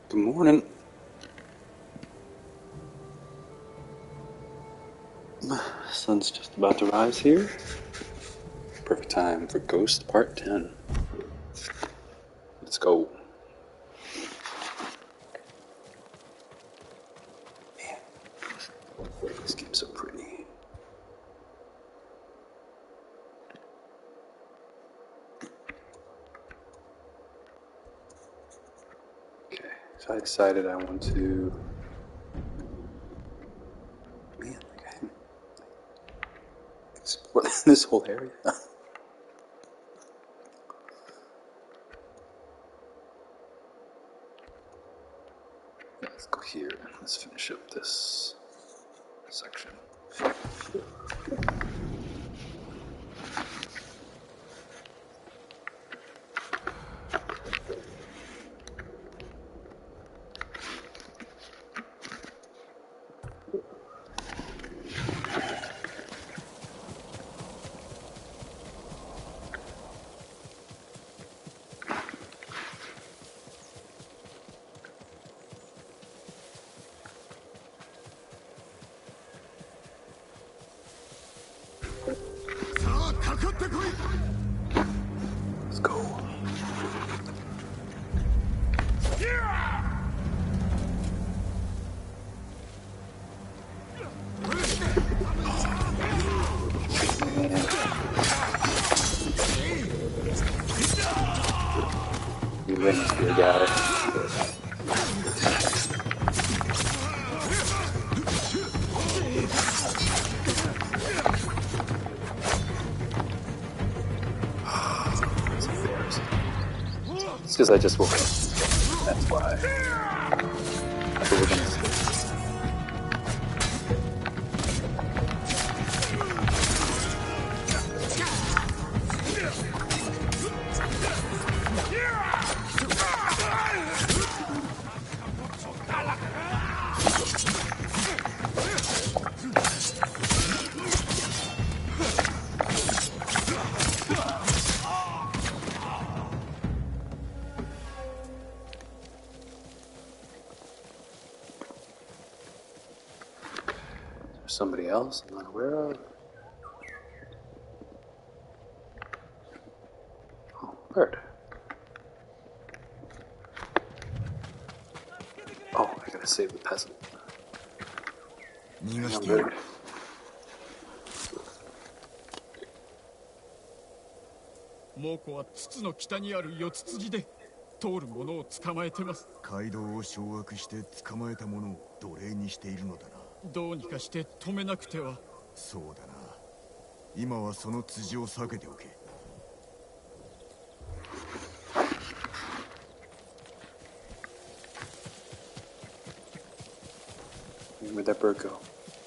Good morning. Sun's just about to rise here. Perfect time for Ghost Part 10. Let's go. Man, this game's so pretty. Okay, so I decided I want to... Man, like I haven't explored this whole area. Let's go here. Let's finish up this section. Let's go. You witness your guy. It's because I just woke up. That's why. That's what we're gonna see. Somebody else I'm not aware of. Oh, bird. Oh, I gotta save the peasant. Young bird. 猛虎は筒の北にある四つ辻で通る者を捕まえてます。 街道を掌握して捕まえた者を奴隷にしているのだな。 どうにかして止めなくては。 そうだな。今はその辻を避けておけ。 Where'd that bird go?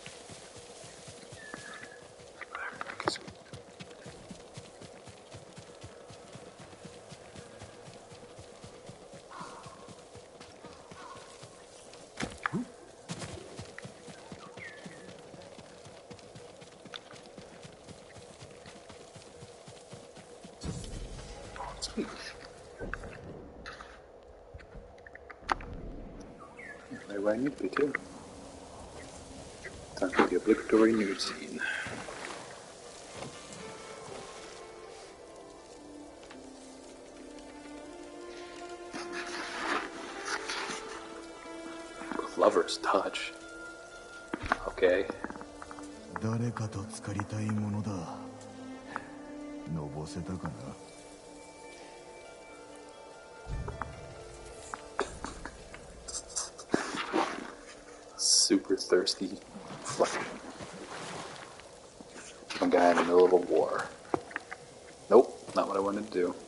Sweet. Right where I need to be too. Time for the obligatory nude scene. Lover's touch. Okay. 誰かと浸かりたいものだ。のぼせたかな。 Super thirsty. Some guy in the middle of a war. Nope, not what I wanted to do.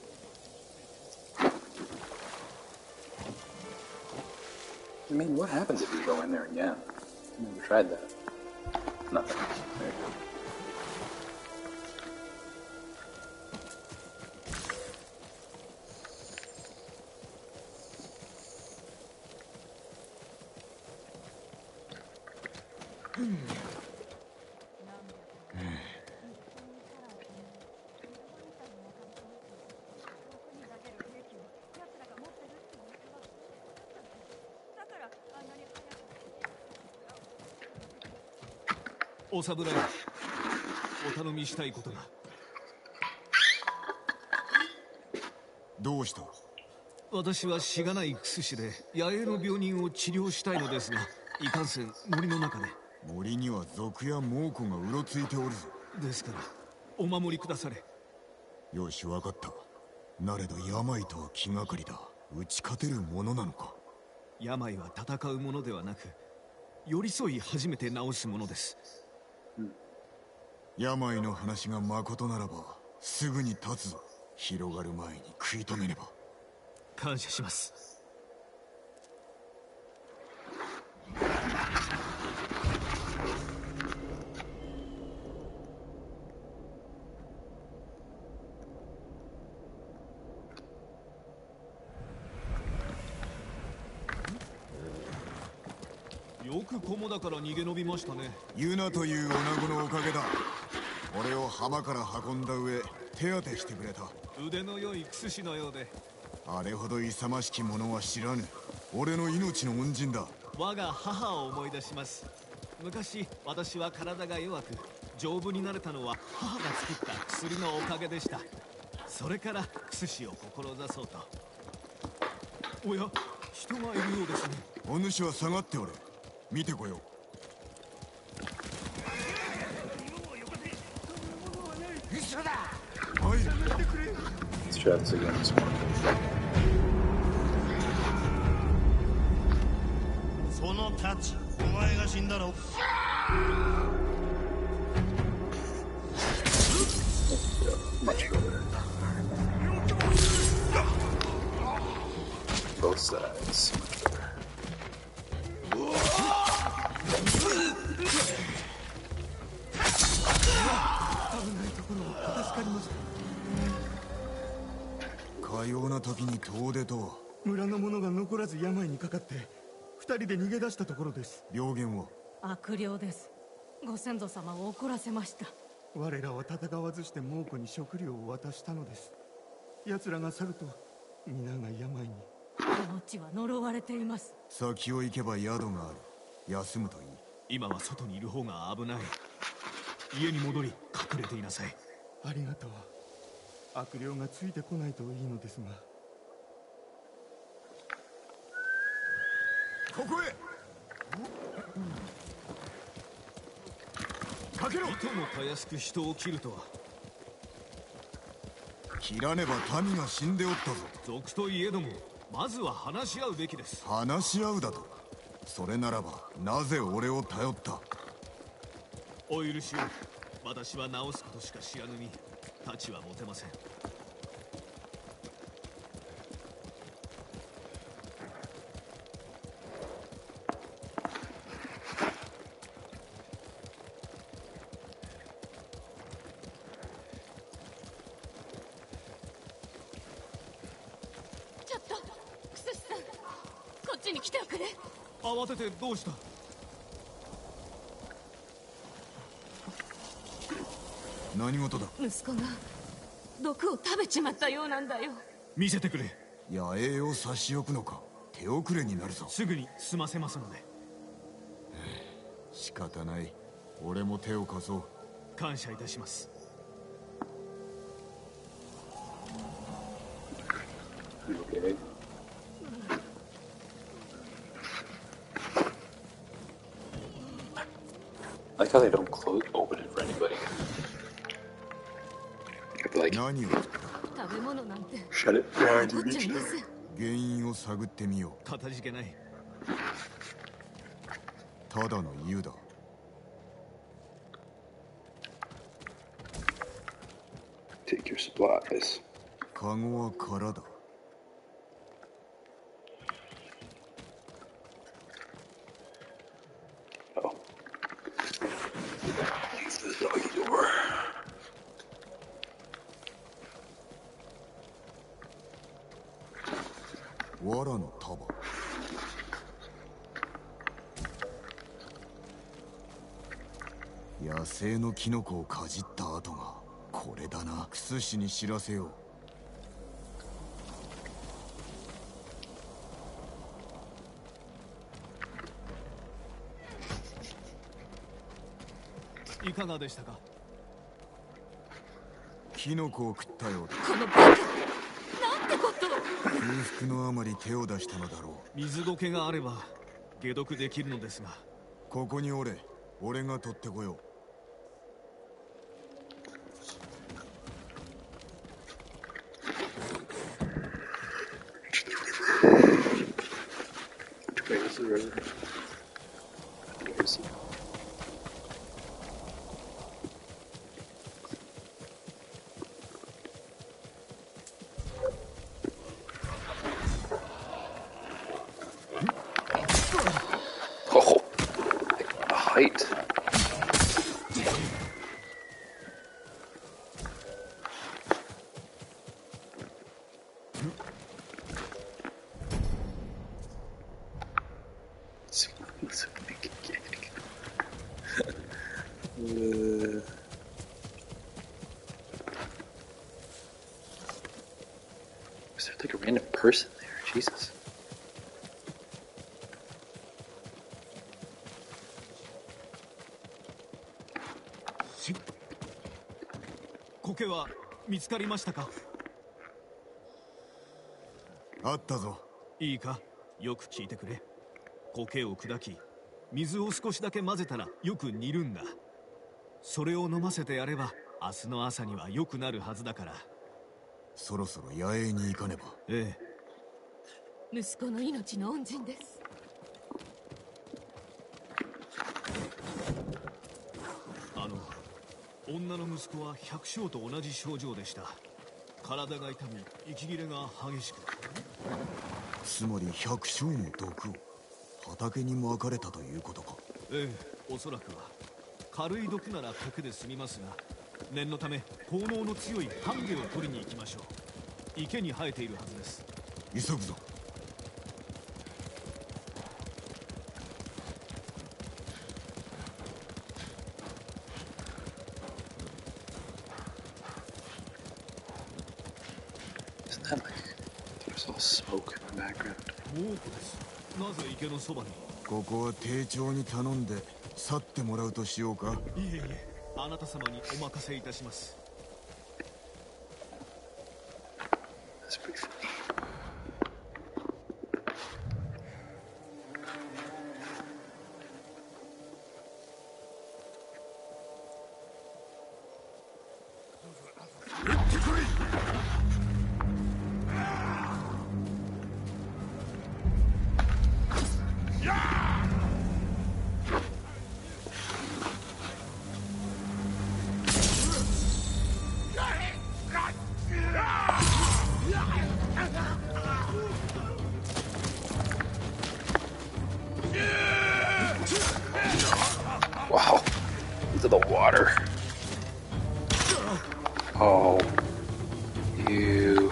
I mean, what happens if you go in there again? I never tried that. Nothing. There you go. お侍、お頼みしたいことが。 どうした？ 私はしがないクス氏で野営の病人を治療したいのですが、いかんせん森の中で。 森には賊や猛虎がうろついておるぞ。 ですからお守りくだされ。 よし、わかった。なれど病とは気がかりだ。打ち勝てるものなのか？ 病は戦うものではなく、寄り添い初めて治すものです。 病の話がまことならばすぐに立つぞ。広がる前に食い止めねば。 感謝します。よく菰だから逃げ延びましたね。 ユナという女子のおかげだ。俺を浜から運んだ上手当てしてくれた。 腕の良いクス氏のようで。 あれほど勇ましき者は知らぬ。俺の命の恩人だ。 我が母を思い出します。昔私は体が弱く丈夫になれたのは母が作った薬のおかげでした。それからクス氏を志そうと。おや、人がいるようですね。 お主は下がっておれ。見てこよう。はい。 Let's try this again this morning. その太刀、お前が死んだろ。 Much better. Both sides. Much better. かような時に遠出とは。 村の者が残らず病にかかって二人で逃げ出したところです。 病原は？ 悪霊です。ご先祖様を怒らせました。 我らは戦わずして猛虎に食料を渡したのです。奴らが去ると皆が病に。 この地は呪われています。 先を行けば宿がある。休むといい。 今は外にいる方が危ない。家に戻り隠れていなさい。 ありがとう。悪霊がついてこないといいのですが。 ここへ。かけろ。 いともたやすく人を切るとは。 切らねば民が死んでおったぞ。 賊といえどもまずは話し合うべきです。 話し合うだと？それならばなぜ俺を頼った？ お許しを。私は直すことしか知らぬ身。太刀は持てません。 ちょっとクスシさん、こっちに来ておくれ。 慌ててどうした？ 何事だ？ 息子が毒を食べちまったようなんだよ。 見せてくれ。 野営を差し置くのか？手遅れになるぞ。 すぐに済ませますので。 仕方ない。俺も手を貸そう。 感謝いたします。 Okay. I like how they don't open it for anybody. Like, 何を？ 食べ物なんて shut it behind 取 you. っちゃいません。 原因を探ってみよう。 かたじけない。 ただの湯だ。 Take your supplies. カゴは空だ。 Oh. Use the doggy door. 藁の束。野生のキノコをかじった跡がこれだな。クス氏に知らせよう。 いかがでしたか？ キノコを食ったようだ。 このバカ、なんてことを。 空腹のあまり手を出したのだろう。 水苔があれば解毒できるのですが。 ここにおれ。俺が取ってこよう。 Where's the river? Where's the... Oh, like the height. Was there like a random person there? Jesus. 苔は見つかりましたか？ あったぞ。 いいか、よく聞いてくれ。苔を砕き、水を少しだけ混ぜたらよく煮るんだ。それを飲ませてやれば明日の朝には良くなるはずだから。 そろそろ野営に行かねば。 え息子の命の恩人です。 女の息子は百姓と同じ症状でした。体が痛み、息切れが激しく。 つまり百姓の毒を畑にまかれたということか。 ええ、おそらくは。軽い毒なら苔で済みますが、念のため効能の強いハンゲを取りに行きましょう。池に生えているはずです。 急ぐぞ。 Isn't that like there's all smoke in the background? 猛虎です。なぜ池のそばに？ ここは丁重に頼んで去ってもらうとしようか。 いえいえ、あなた様にお任せいたします。 That's pretty funny. Wow, into the water. Oh, you.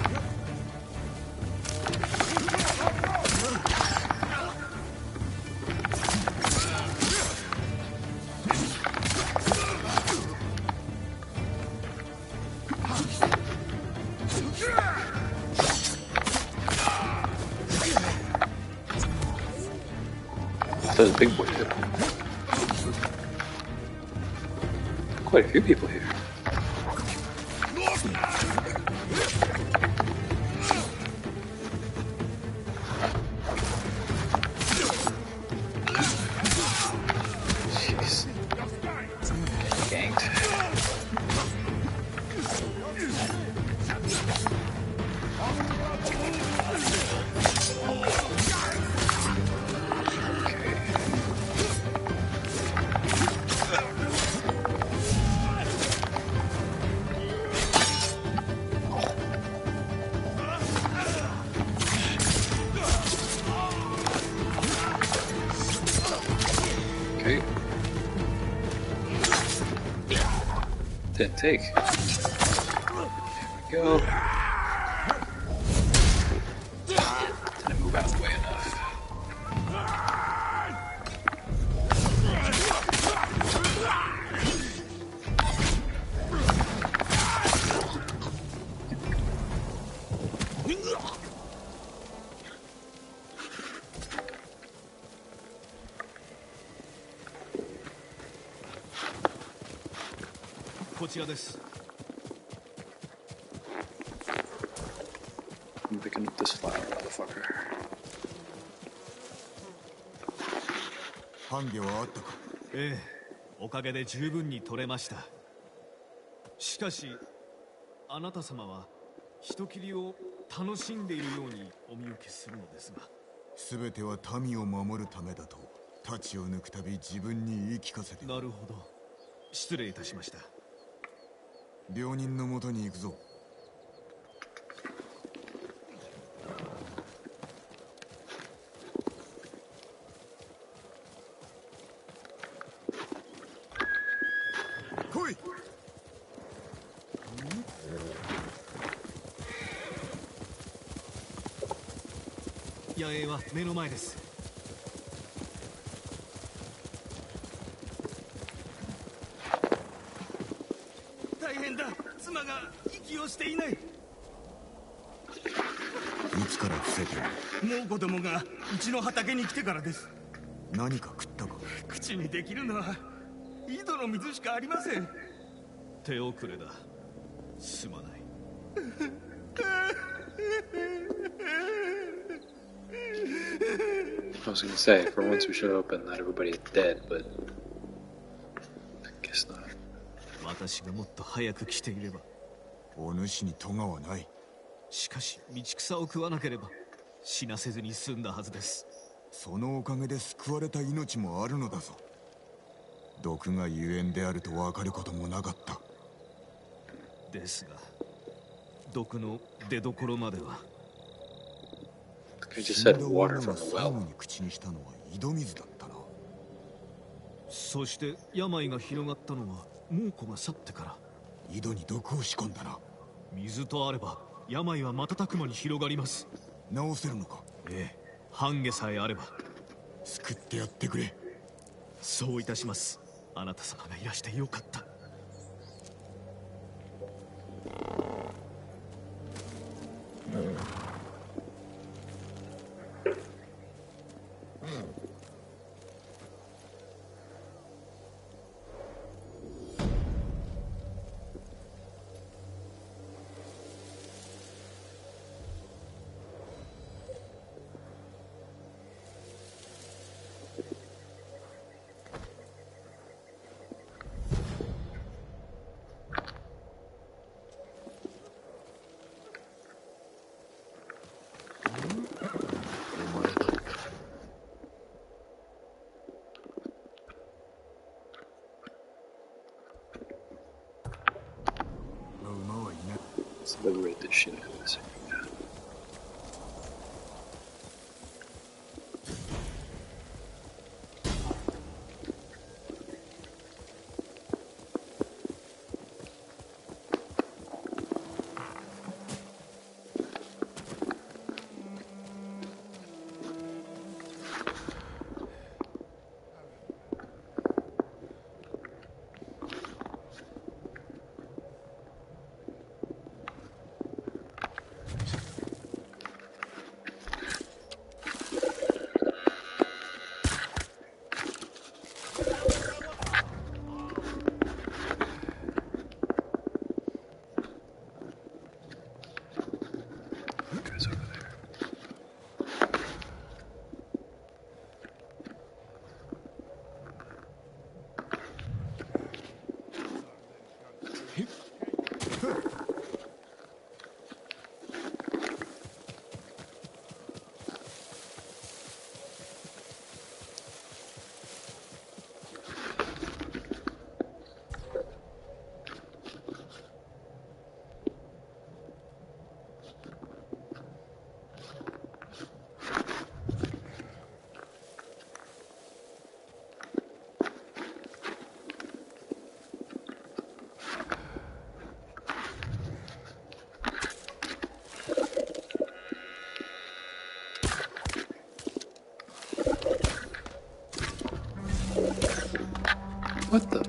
Oh, there's a big boy too. Quite a few people here. Jeez. Ganked. Okay. Didn't take. There we go. Didn't move out of the way enough. ちらです。 I'm picking up this file, motherfucker. ハンゲはあったか？ ええ、おかげで十分に取れました。しかしあなた様は人斬りを楽しんでいるようにお見受けするのですが、 全ては民を守るためだと太刀を抜くたび自分に言い聞かせて。 なるほど、失礼いたしました。 病人のもとに行くぞ。来い。 野営は目の前です。大変だ、妻が息をしていない。 いつから伏せてる？ もう子供がうちの畑に来てからです。 何か食ったか？ 口にできるのは井戸の水しかありません。 手遅れだ、すまない。 I was gonna say, for once we should open, not everybody is dead, but I guess not. 私がもっと早く来ていれば。 お主に咎はない。 しかし道草を食わなければ死なせずに済んだはずです。 そのおかげで救われた命もあるのだぞ。毒がゆえんであると分かることもなかった。 ですが毒の出どころまでは。 I just 死 said んだ water 女 from が the 最後 well. に口にしたのは井戸水だったな。 そして病が広がったのは猛虎が去ってから。 井戸に毒を仕込んだな。 水とあれば病は瞬く間に広がります。 治せるのか？ ええ、半下さえあれば。 救ってやってくれ。 そういたします。あなた様がいらしてよかった。 馬はいない。 Let's liberate this shit out of this area. Guys over there. What the?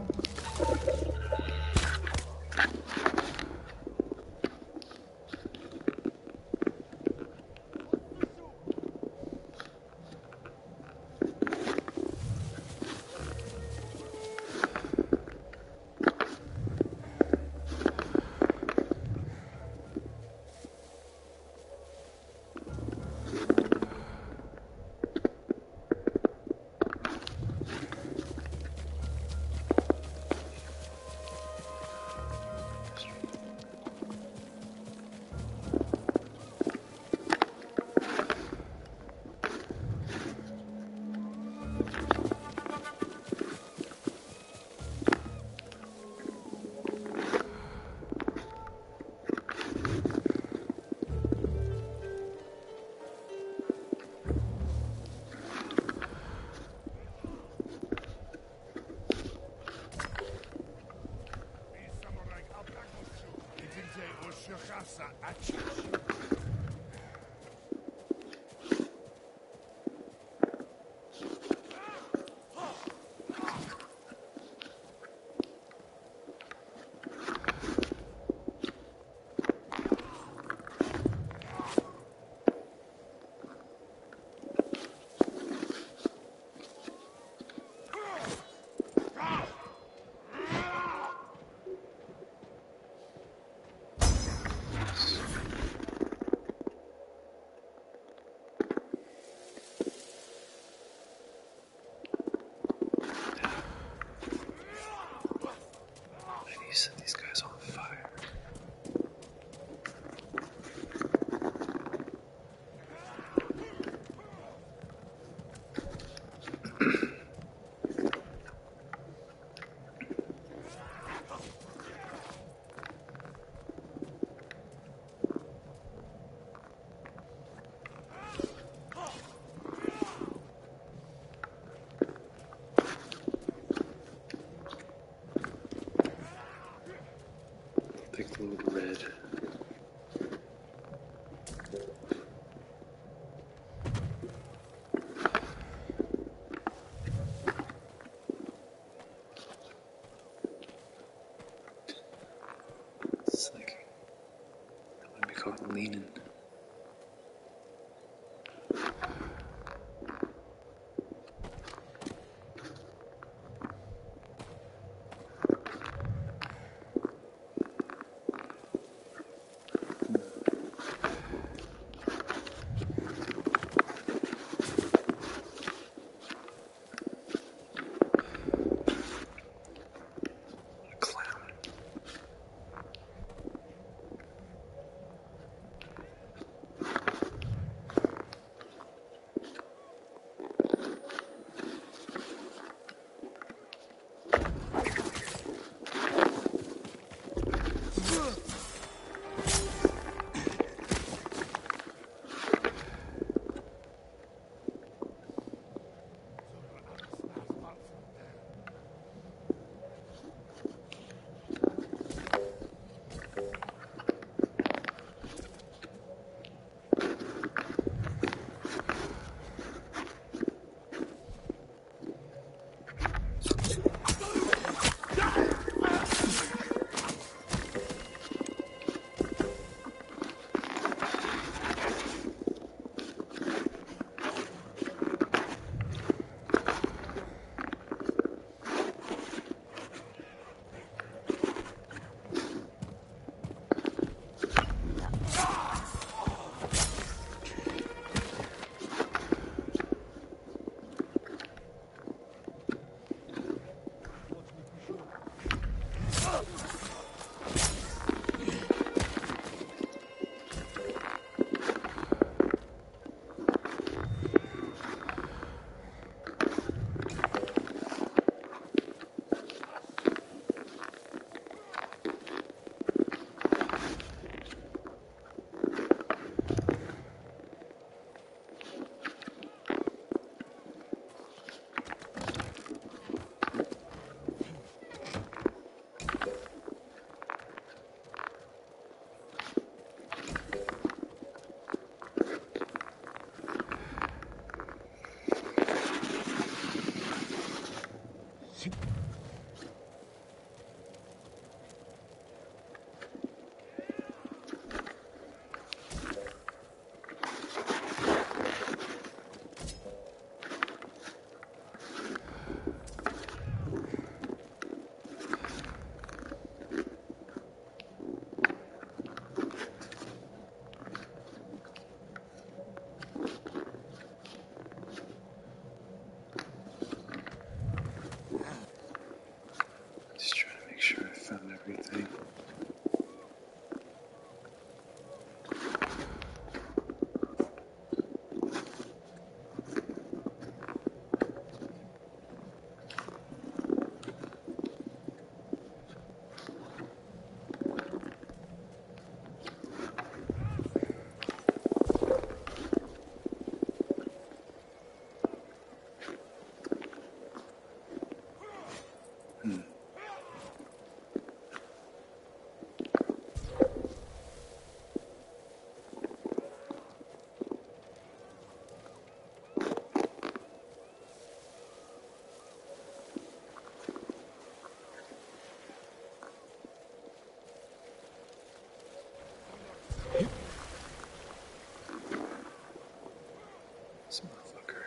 This motherfucker.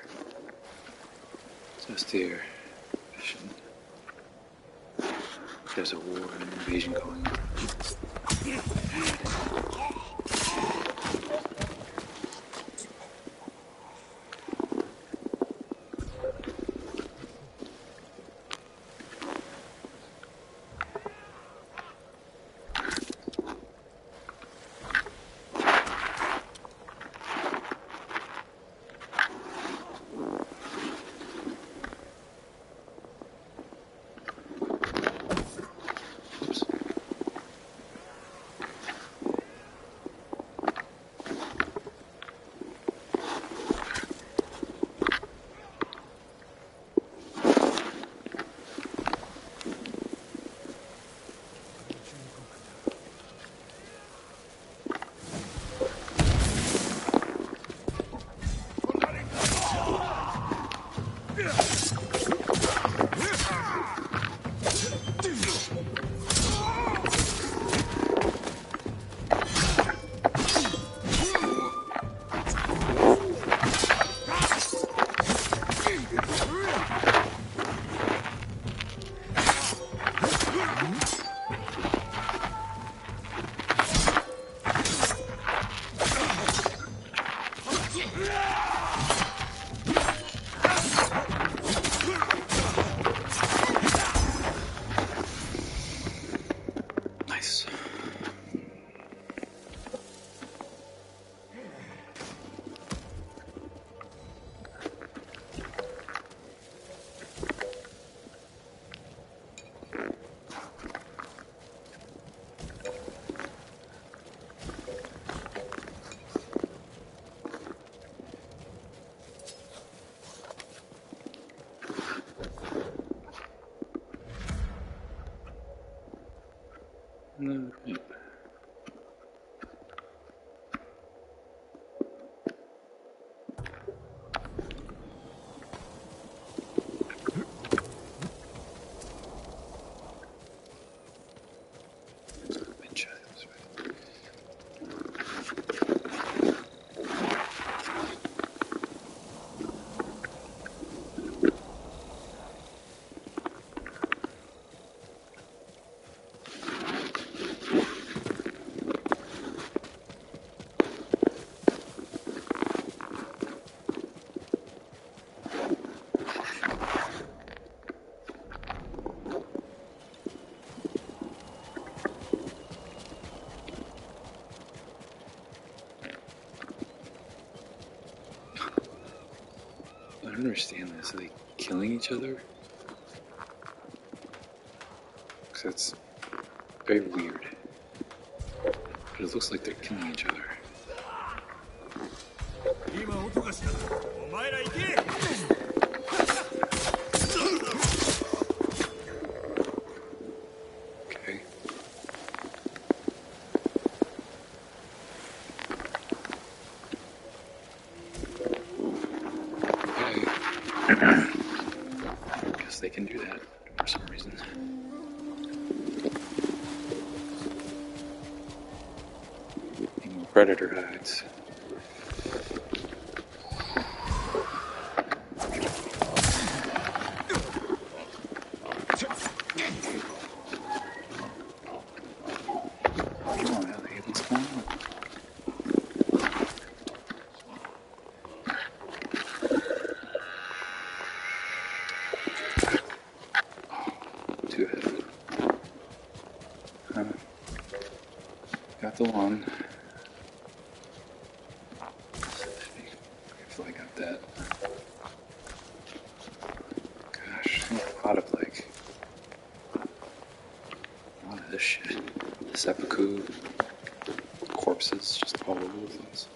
Just here. There's a war and an invasion going on. Nice. No, right. I don't understand this. Are they killing each other? Because that's very weird. But it looks like they're killing each other. Okay. Guess they can do that for some reason. Need more predator hides. Come on, Ellie, what's going on? Too heavy. Got the one. I got that. Gosh, a lot of a lot of this shit. Seppuku, corpses just all over the place.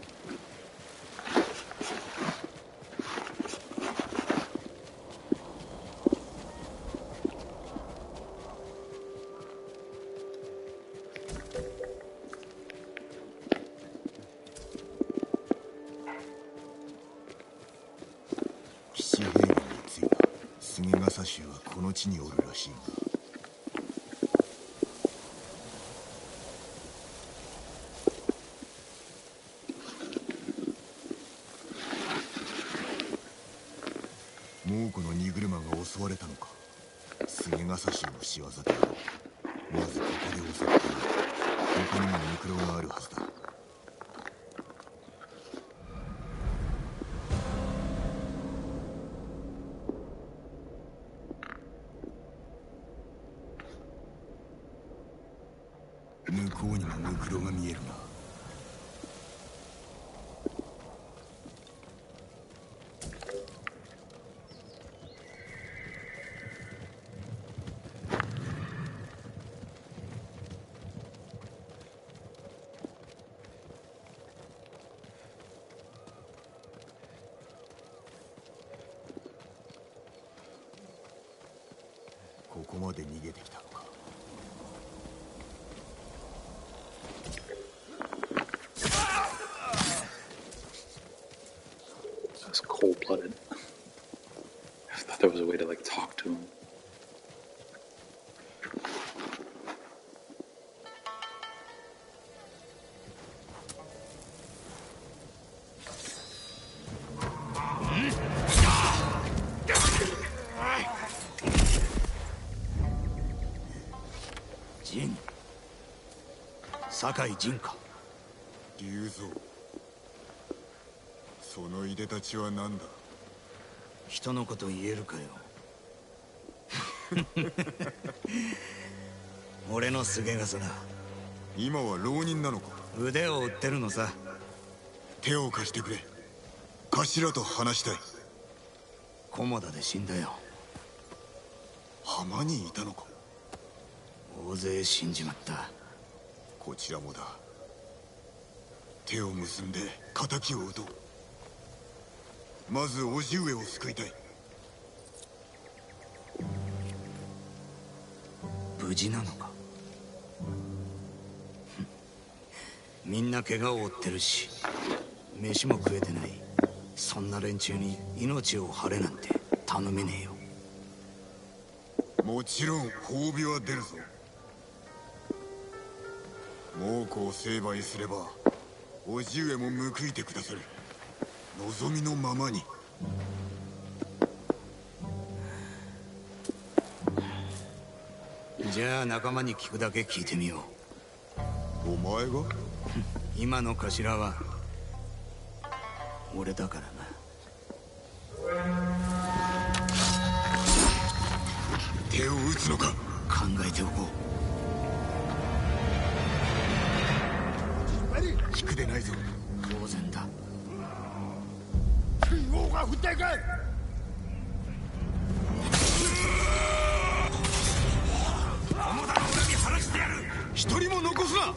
騎士兵についた杉笠衆はこの地におるらしいが、 猛虎の荷車が襲われたのか。菅笠衆の仕業だ。まずここで襲って、他にもムクロがあるはずだ。向こうにもムクロが見えるな。ここまで逃げてきたのか。 That's cold-blooded. I thought there was a way to like talk to him. Jin 酒井仁か。 龍蔵、そのいでたちは何だ。 人のこと言えるかよ。俺の菅笠だ。 今は浪人なのか。 腕を売ってるのさ。 手を貸してくれ。頭と話したい。 菰田で死んだよ。 浜にいたのか。 大勢死んじまった。 こちらもだ。手を結んで仇を討とう。まず叔父上を救いたい。 無事なのか。みんな怪我を負ってるし、飯も食えてない。そんな連中に命を張れなんて頼めねえよ。 もちろん褒美は出るぞ。猛虎を成敗すれば叔父上も報いてくださる。望みのままに。 じゃあ仲間に聞くだけ聞いてみよお前が。 う。今の頭は俺だからな。 手を打つのか。 考えておこ引くでないぞ。 う。当然だ。 一人も残すな。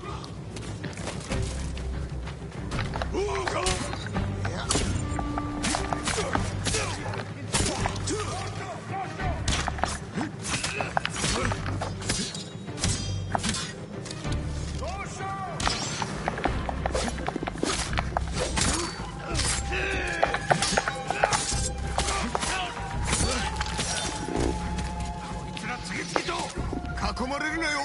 囲まれるなよ。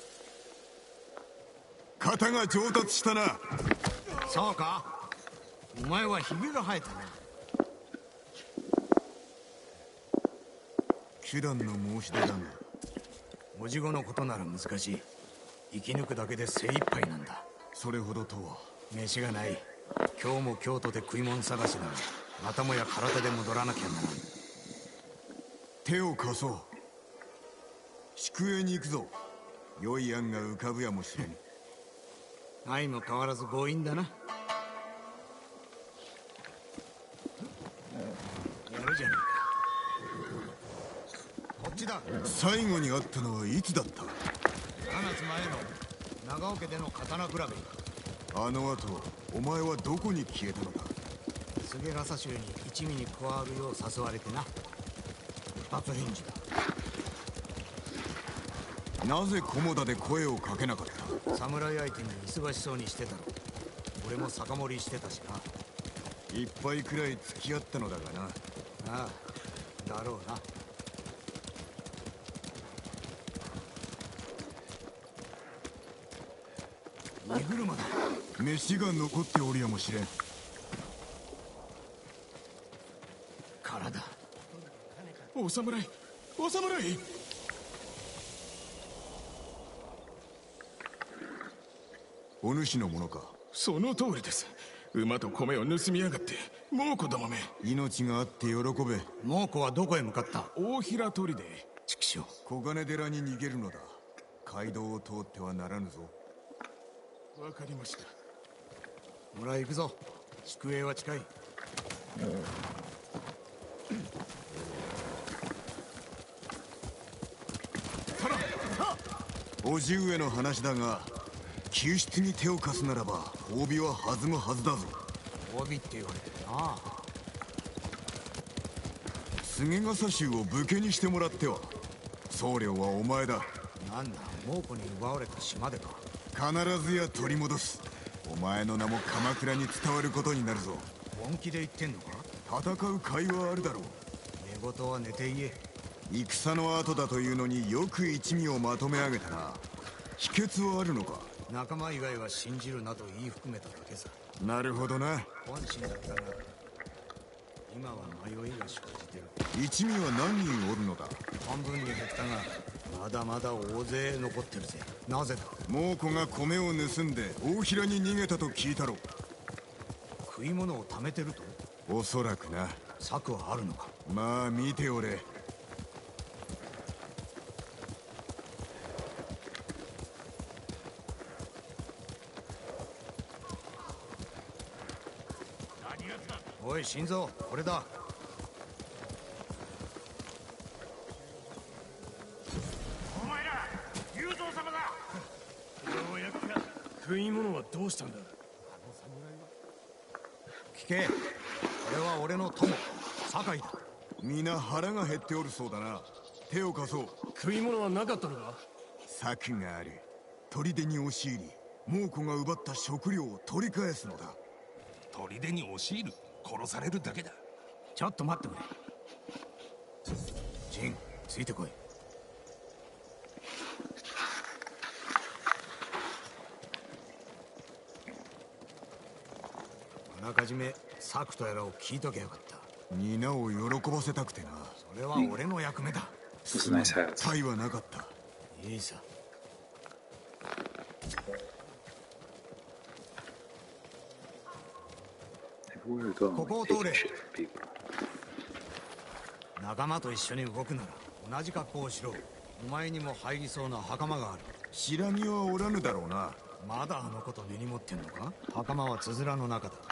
型が上達したな。 そうか。 お前はヒゲが生えたな。 手段の申し出だが、 おじごのことなら難しい。生き抜くだけで精一杯なんだ。 それほどとは。 飯がない。今日も京都で食い物探しだが、またもや空手で戻らなきゃならん。 手を貸そう。宿営に行くぞ。良い案が浮かぶやもしれん。 相も変わらず強引だな。やるじゃねえか。こっちだ。 最後に会ったのはいつだった？ 7つ前の長尾家での刀比べ。 あの後、お前はどこに消えたのだ？ 菅笠衆に一味に加わるよう誘われてな。一発返事だ。 なぜ菰田で声をかけなかった？ 侍相手に忙しそうにしてたろ。俺も酒盛りしてたしな。 一杯くらい付き合ったのだがな。 ああ、だろうな。荷車だ。 飯が残っておるやもしれん。 体。 お侍、お侍。 お主のものか？ その通りです。馬と米を盗みやがって猛虎どもめ。 命があって喜べ。 猛虎はどこへ向かった？ 大平砦で。 畜生。 小金寺に逃げるのだ。街道を通ってはならぬぞ。 わかりました。 ほら行くぞ。宿営は近い。 叔父上の話だが、救出に手を貸すならば褒美は弾むはずだぞ。 褒美って言われてるな。 菅笠衆を武家にしてもらっては。僧侶はお前だ。 なんだ、猛虎に奪われた島でか。 必ずや取り戻す。お前の名も鎌倉に伝わることになるぞ。 本気で言ってんのか？ 戦う甲斐はあるだろう。 寝言は寝て言え。 戦の後だというのによく一味をまとめ上げたな。秘訣はあるのか？ 仲間以外は信じるなと言い含めただけさ。 なるほどな。 本心だったが今は迷いが生じてる。 一味は何人おるのだ？ 半分に減ったがまだまだ大勢残ってるぜ。なぜだ？ 猛虎が米を盗んで大平に逃げたと聞いたろ。 食い物を貯めてると？ おそらくな。 策はあるのか？ まあ見ておれ。 おい心臓、これだ。 お前ら雄三様だ。ようやくか。 食い物はどうしたんだ？ 聞け。これは俺の友酒井だ。 皆腹が減っておるそうだな。手を貸そう。 食い物はなかったのか？ 策がある。砦に押し入り猛虎が奪った食料を取り返すのだ。 砦に押し入る？殺されるだけだ。 ちょっと待ってくれ。ジン、ついてこい。あらかじめ策とやらを聞いとけよかった。 皆を喜ばせたくてな。 それは俺の役目だ。 Das ist ein nice Herz. 対はなかった。 いいさ。ここを通れ。仲間と一緒に動くなら同じ格好をしろ。お前にも入りそうな袴がある。 白身はおらぬだろうな。 まだあのこと根に持ってんのか？袴はつづらの中だ。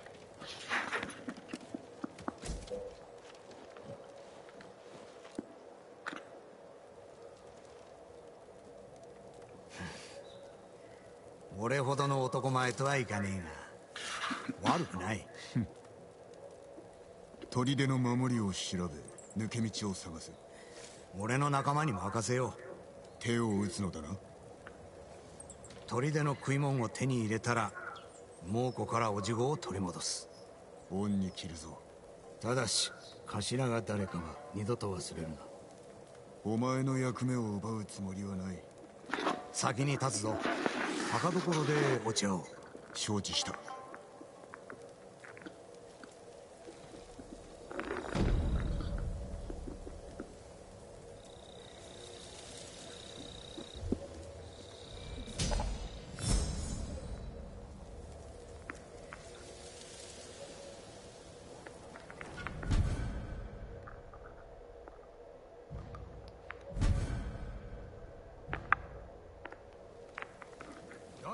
俺ほどの男前とはいかねえが悪くない。 砦の守りを調べ抜け道を探せ。 俺の仲間に任せよう。 手を打つのだな。 砦の食い物を手に入れたら猛虎からおじごを取り戻す。 恩に切るぞ。 ただし頭が誰かは二度と忘れるな。 お前の役目を奪うつもりはない。 先に立つぞ。墓所でお茶を。 承知した。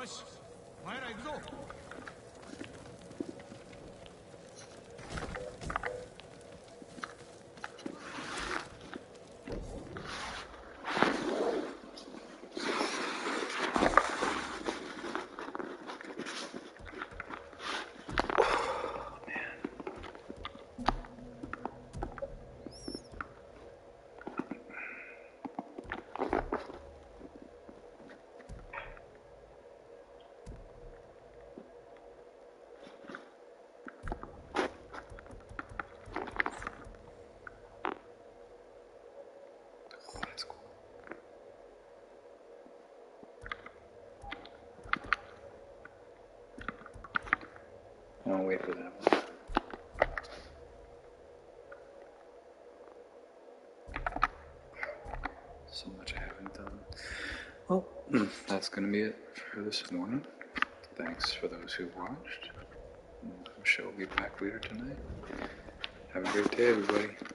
よし、お前ら行くぞ。 That's cool. I'll wait for that one. So much I haven't done. Well, that's going to be it for this morning. Thanks for those who watched. The show will be back later tonight. Have a great day, everybody.